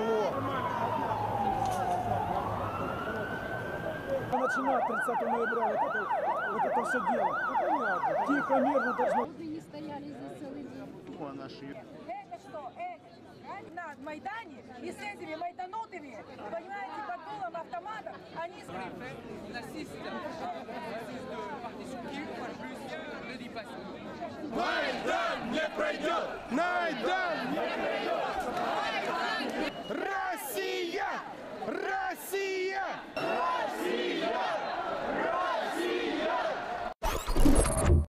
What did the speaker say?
Алло. Начинать 30 ноября вот это все дело. Ну, понятно. Тихо, мирно должно. Вы не стояли здесь целый день. Это что? Это на Майдане и с этими майданутыми, понимаете, под дулом автоматов, они... Майдан не пройдет! Майдан не пройдет!